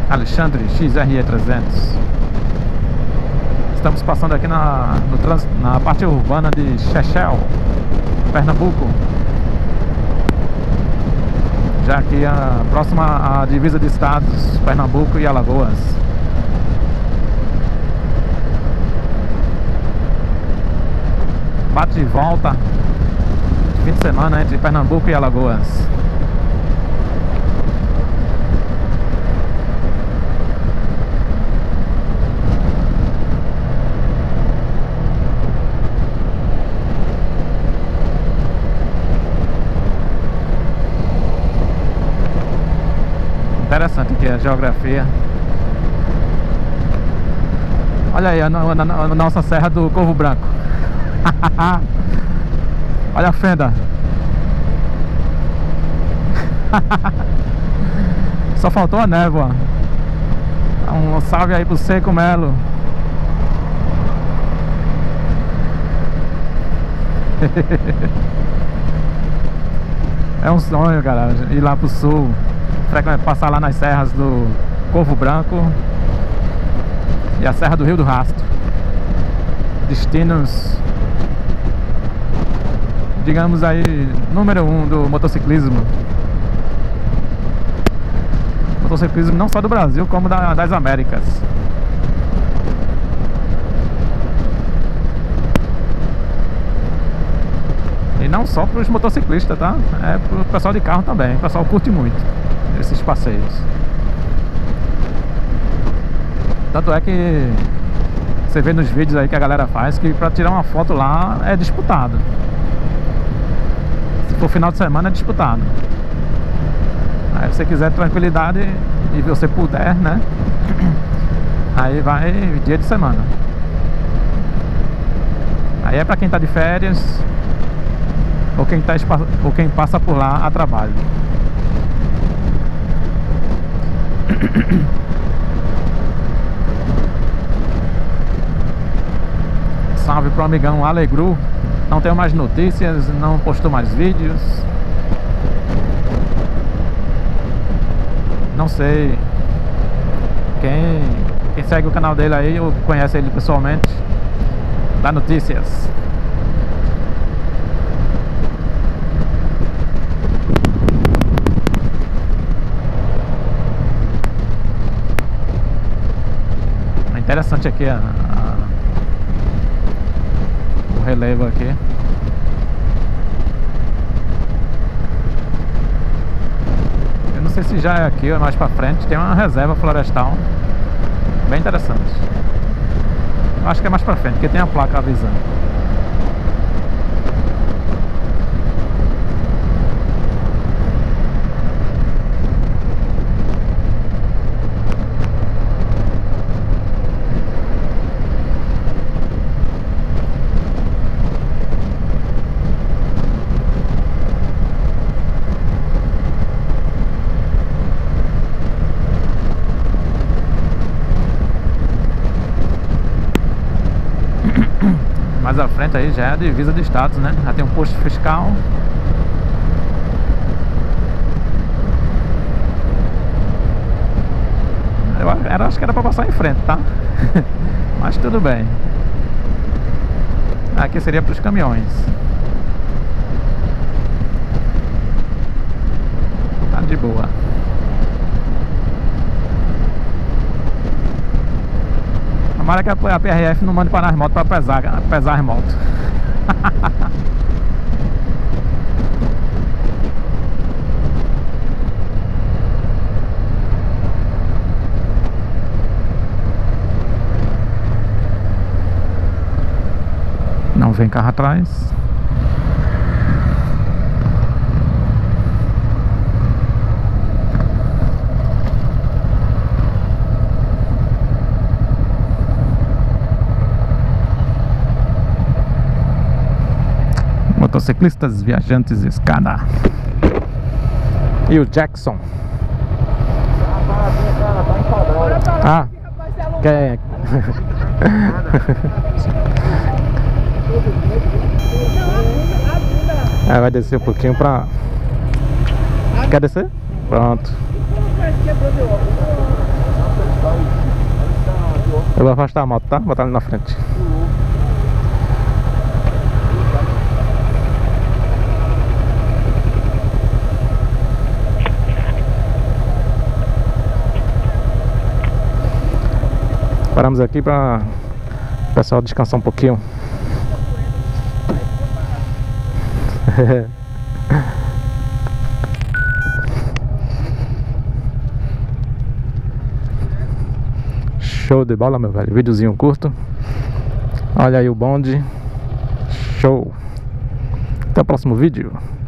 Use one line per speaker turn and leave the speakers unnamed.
Alexandre XRE300. Estamos passando aqui na parte urbana de Chechel, Pernambuco. Já aqui próxima à divisa de estados, Pernambuco e Alagoas. Bate e volta, fim de semana entre Pernambuco e Alagoas. Interessante aqui a geografia. Olha aí a nossa Serra do Corvo Branco. Olha a fenda. Só faltou a névoa. Um salve aí pro Seco Melo. É um sonho, cara, ir lá pro sul, passar lá nas serras do Corvo Branco e a Serra do Rio do Rastro. Destinos, digamos aí, número 1 do motociclismo. Motociclismo não só do Brasil, como das Américas. E não só para os motociclistas, tá? É para o pessoal de carro também. O pessoal curte muito esses passeios. Tanto é que você vê nos vídeos aí que a galera faz que para tirar uma foto lá é disputado. Se for final de semana é disputado. Aí se você quiser tranquilidade e você puder, né? Aí vai dia de semana. Aí é para quem tá de férias ou quem passa por lá a trabalho. Salve pro amigão Alegru. Não tenho mais notícias, não postou mais vídeos. Não sei quem segue o canal dele aí ou conhece ele pessoalmente, dá notícias. É interessante aqui o relevo aqui. Eu não sei se já é aqui ou mais pra frente, tem uma reserva florestal bem interessante. Eu acho que é mais pra frente, porque tem a placa avisando. Mais à frente aí já é a divisa de estados, né? Já tem um posto fiscal. Acho que era pra passar em frente, tá? Mas tudo bem. Aqui seria para os caminhões. Tá de boa. Tomara que a PRF não mande parar as motos para pesar as motos. Não vem carro atrás. Motociclistas, viajantes, escada. E o Jackson. Ah, quer... vai descer um pouquinho pra... Quer descer? Pronto. vou afastar a moto, tá? Botar ali na frente. Paramos aqui para o pessoal descansar um pouquinho. Show de bola, meu velho. Videozinho curto. Olha aí o bonde. Show. Até o próximo vídeo.